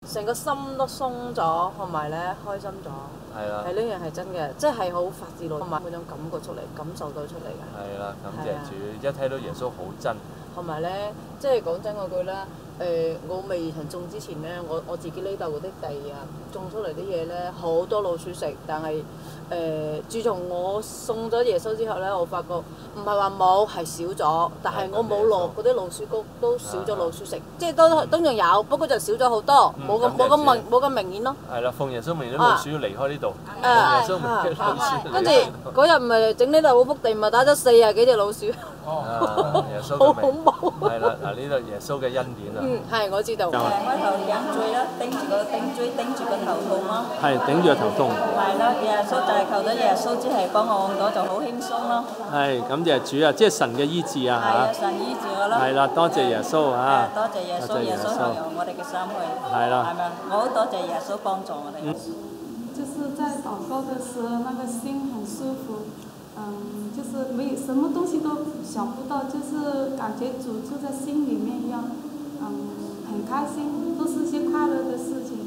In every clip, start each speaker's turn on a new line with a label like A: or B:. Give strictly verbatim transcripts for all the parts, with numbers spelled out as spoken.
A: 成個心都鬆咗，同埋咧開心咗。
B: 係啦，
A: 係呢樣係真嘅，即係好發自內同埋嗰種感覺出嚟，感受到出嚟嘅。
B: 係啦，感謝主，一睇到耶穌好真。
A: 同埋咧，即係講真嗰句啦，誒、呃，我未曾種之前咧，我我自己呢度嗰啲地啊，種出嚟啲嘢咧，好多老鼠食，但係誒、呃，自從我送咗耶穌之後咧，我發覺唔係話冇，係少咗，但係我冇落嗰啲老鼠谷，都少咗老鼠食，啊、即係都都仲有，不過就少咗好多，冇咁冇咁明冇咁明顯咯。
B: 係啦，奉耶穌名啲老鼠要離開呢度。
A: 啊，
B: 耶穌名啲老鼠。
A: 跟住嗰日咪整呢度嗰幅地咪打咗四廿幾隻老鼠。
B: 哦，耶穌
A: 好恐怖。
B: 係啦，嗱呢度耶穌嘅恩典啊。
A: 嗯，係我知道。
C: 誒，我頭飲醉啦，頂住個頂嘴，頂住個頭痛咯。
D: 係頂住個頭痛。
C: 係咯，耶穌就係求到耶穌之係幫我按到就好輕鬆咯。
D: 係，感謝主啊！即係神嘅醫治啊
C: 係啊，神醫治我咯。
D: 係啦，多謝耶穌啊！
C: 多謝耶穌，耶穌向由我哋嘅心去。
D: 係啦。
C: 係咪？我好多謝耶穌幫助我哋。
E: 就是在禱告的時候，那個心很舒服。嗯，就是沒有什麼東西都想不到，就是感覺主就在心裡面一樣，嗯，很開心，都是些快樂的事情。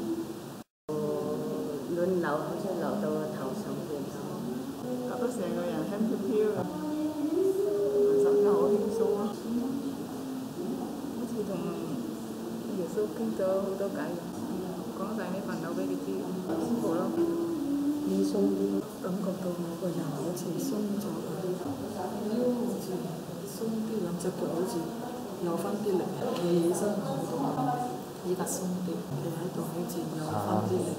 F: 輪流好似流到個頭上邊咁，覺得成個人輕飄飄咁，心就好輕鬆咯，好似同耶穌傾咗好多偈，講晒啲煩惱俾佢知，舒服咯。輕鬆啲，感覺到我個人好似鬆咗，腰好似鬆啲，兩隻腳好似有翻啲力，企起身好多，依家鬆啲，企喺度好似有翻啲力。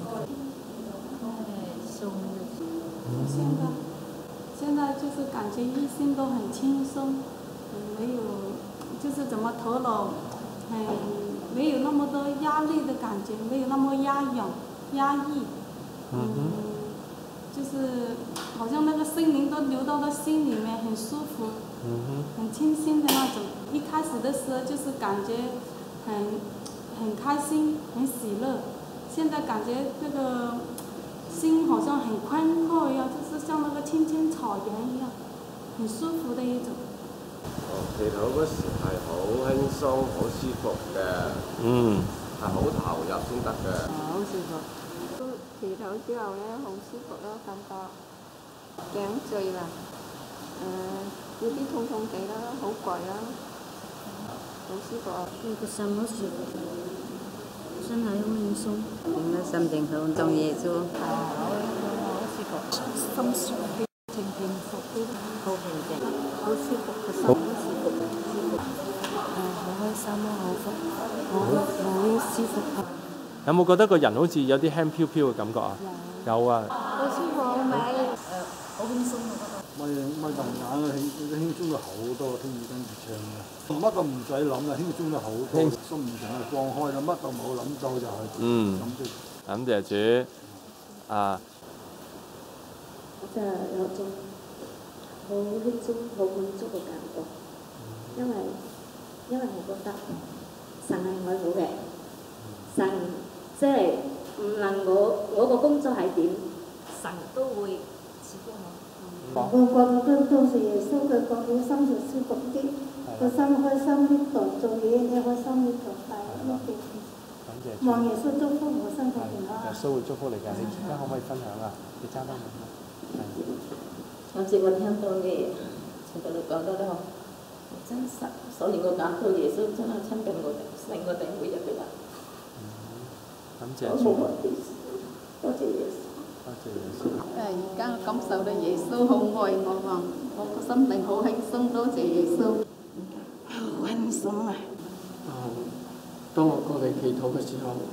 F: 鬆
E: 現在現在就是感覺一心都很輕鬆，沒有就是怎麼頭腦很沒有那麼多壓力的感覺，沒有那麼壓抑壓抑，嗯。就是好像那個聖靈都流到到心裡面，很舒服，嗯、很清新的那種。一開始的時候就是感覺很很開心，很喜樂。現在感覺這個心好像很寬闊一樣，就是像那個青青草原一樣，很舒服的一種。
G: 祈禱嗰時係好輕鬆、好舒服嘅，
D: 嗯，
G: 係好投入先得嘅。
F: 好舒服。祈禱之後咧，好舒服咯，感覺頸醉啦，誒有啲痛痛地啦，好攰啦，好舒服。呢個心好舒服，身體好輕鬆，點解心情好當耶穌？係啊，好好舒服，心舒啲，平平服啲，好平靜，好舒服，個心好舒服，舒服，誒好開心咯，好福，好好舒服。
D: 有冇覺得個人好似有啲輕飄飄嘅感覺啊？有啊。
F: 好舒服，好美。誒，好輕鬆啊！
H: 咪咪揼眼啊，輕輕鬆咗好多，聽住跟住唱嘅，乜都唔使諗啦，輕鬆咗好多，心唔成係放開啦，乜都冇諗到就係。
D: 嗯。感謝主啊！
I: 就有種好輕鬆、好滿足嘅感覺，因為因為我覺得神係愛我嘅，神。即係唔論我我個工作係點，神都會賜福我。我覺得當時耶穌佢講到心就舒服啲，個心開心啲，做做嘢你開心啲做快樂啲。望耶穌祝福我身體健康。
D: 耶穌會祝福你㗎，你而家可唔可以分享啊？你揸翻嚟啦。
I: 我接我聽到你全部都講得都好真實，所以我感到耶穌真係親近我哋，令我哋每日嘅人。
D: 感謝主，
I: 多謝耶穌，
D: 多謝耶穌。
E: 誒，而家感受到耶穌好愛我喎，我個心靈好輕鬆，多謝耶穌，好輕鬆啊！
J: 啊，當我過嚟祈禱嘅時候，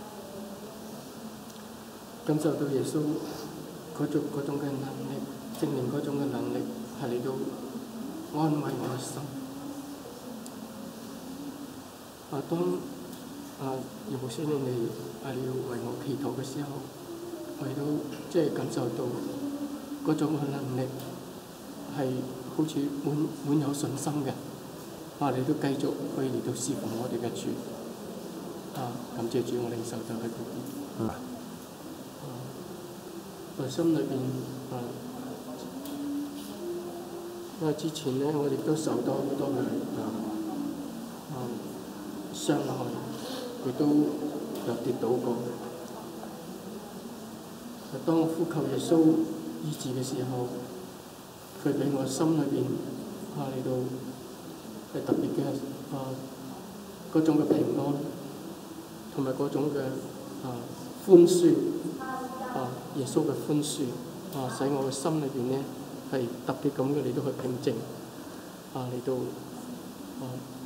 J: 感受到耶穌嗰種嗰種嘅能力，證明嗰種嘅能力係嚟到安慰我嘅心。啊，當啊，有冇先你哋係要為我祈禱嘅時候，我亦都即係感受到嗰種嘅能力係好似滿滿有信心嘅，啊，你都繼續可以嚟到侍奉我哋嘅主，啊，感謝主，我領受到喺嗰邊。嗯。啊，我心裏邊啊，因為之前咧，我哋都受到好多嘅啊啊傷害。亦都腳跌倒過。當我呼求耶穌醫治嘅時候，佢俾我心裏邊啊嚟到係特別嘅啊嗰種嘅平安，同埋嗰種嘅啊寬恕啊耶穌嘅寬恕啊，使我嘅心裏邊咧係特別咁嘅嚟到去平靜啊嚟到啊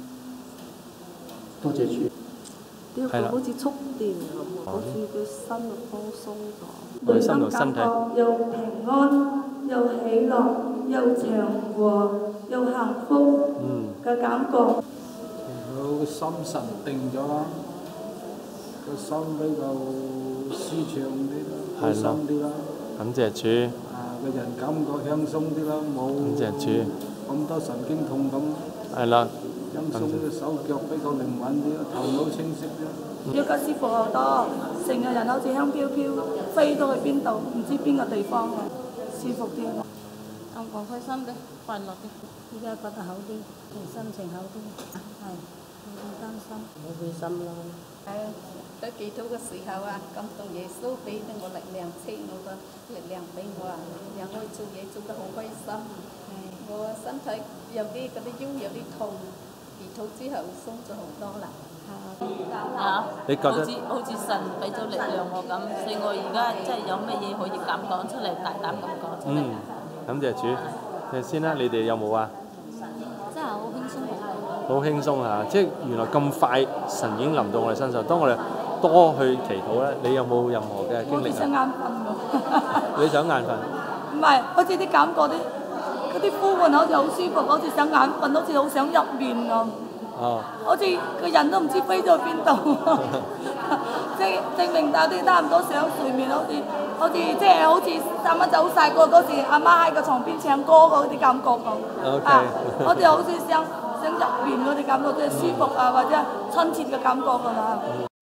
J: 多謝主。
K: 呢個好似觸電咁，好似佢身就放鬆咗。
D: 佢心同身體
E: 又平安，又喜樂，又祥和，又幸福嘅感覺。
H: 佢個心神定咗啦，個心比較舒暢啲啦，開心啲啦。
D: 感謝主。
H: 啊，個人感覺輕鬆啲啦，冇
D: 感謝主。
H: 咁多神經痛咁。
D: 係啦。
H: 輕鬆嘅手腳比較靈敏啲，頭腦清晰啲。
E: 而家舒服好多，成個人好似香飄飄，飛到去邊度，唔知邊個地方啊，舒服啲。
L: 感覺開心啲，快樂啲。依家覺得好啲，心情好啲，係冇咁擔心，冇灰心咯。
K: 係喺祈禱嘅時候啊，感動耶穌俾到我力量，賜我個力量俾我啊，讓我做嘢做得好開心。我身體有啲嗰啲腰有啲痛，祈禱之後鬆咗好多啦。
L: 啊！
D: 你覺得
L: 好似好似神俾咗力量我咁，所以我而家即係有乜嘢可以敢講出嚟，大膽咁講出嚟。
D: 嗯，感謝主。誒先啦，你哋有冇啊？
L: 真係好輕鬆好。
D: 好輕鬆啊！即係原來咁快，神已經臨到我哋身上。當我哋多去祈禱咧，你有冇任何嘅經歷啊？
E: 我想眼瞓
D: 你想眼瞓？
E: 唔係，好似啲感覺啲嗰啲呼喚好似好舒服，好似想眼瞓，好似好想入眠咁。
D: 哦，
E: 好似個人都唔知飛咗去邊度，即係證明大啲差唔多上睡眠，好似好似即係好似啱啱走曬過嗰時，阿媽喺個床邊唱歌嗰啲感覺咁。
D: OK，
E: 啊，我哋好似想想入眠嗰啲感覺，即係舒服啊，或者親切嘅感覺㗎啦。